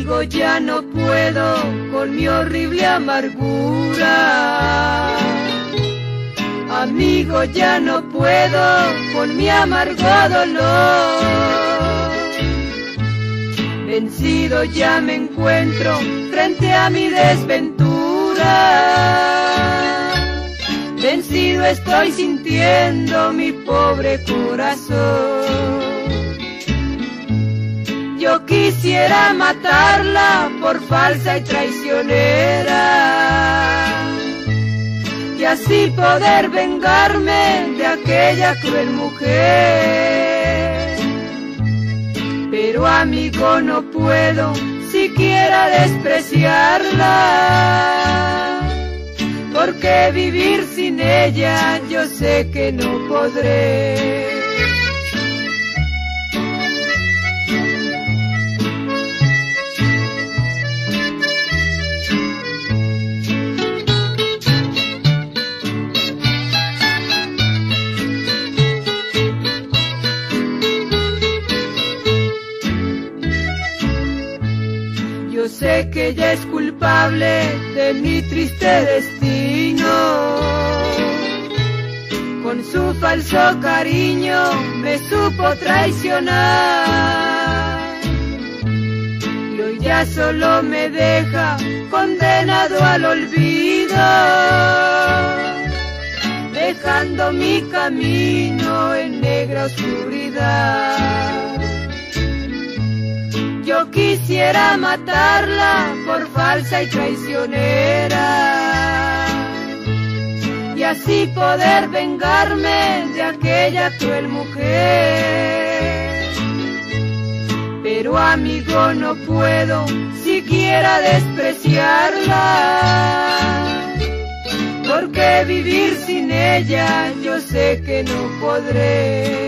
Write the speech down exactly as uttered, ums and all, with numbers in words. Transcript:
Amigo, ya no puedo con mi horrible amargura. Amigo, ya no puedo con mi amargo dolor. Vencido ya me encuentro frente a mi desventura. Vencido estoy sintiendo mi pobre corazón. Yo quisiera matarla por falsa y traicionera, y así poder vengarme de aquella cruel mujer. Pero amigo, no puedo siquiera despreciarla, porque vivir sin ella yo sé que no podré. Yo sé que ella es culpable de mi triste destino. Con su falso cariño me supo traicionar, y hoy ya solo me deja condenado al olvido, dejando mi camino en negra oscuridad. Yo quisiera matarla por falsa y traicionera, y así poder vengarme de aquella cruel mujer. Pero amigo, no puedo siquiera despreciarla, porque vivir sin ella yo sé que no podré.